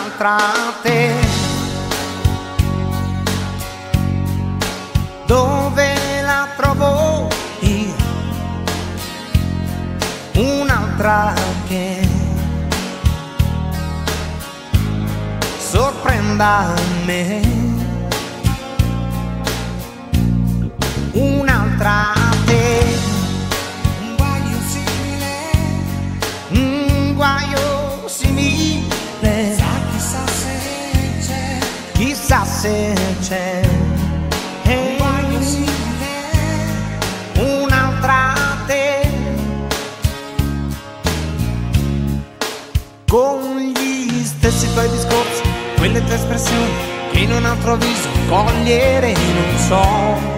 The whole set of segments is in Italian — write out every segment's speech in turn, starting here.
un'altra te. Dove la trovo io? Un'altra che sorprenda me. Un'altra te. Un guaio simile. Un guaio simile. Chissà se c'è. Chissà se c'è. Un guaio simile. Un'altra te. Con gli stessi tuoi discorsi, quelle tue espressioni che in un altro viso cogliere non so.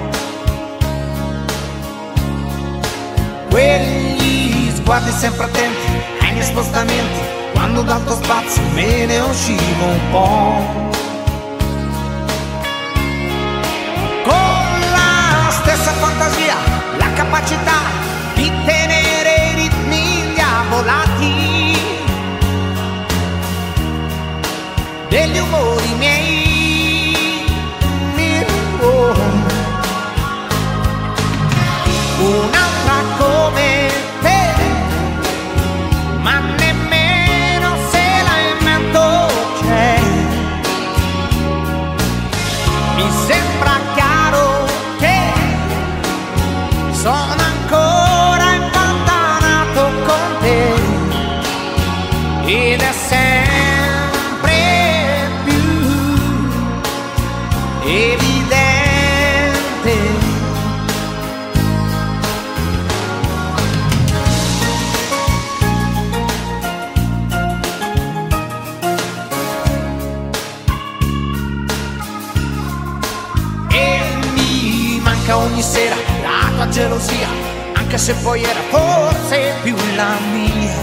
Quegli sguardi sempre attenti ai miei spostamenti, quando dal tuo spazio me ne uscivo un po'. Con la stessa fantasia, la capacità di tenere i ritmi diavolati degli umori miei. Un'altra come te, ma nemmeno se la invento c'è. Mi sembra chiaro che sono ancora impantanato con te ed è sempre più evidente. Ogni sera la tua gelosia, anche se poi era forse più la mia.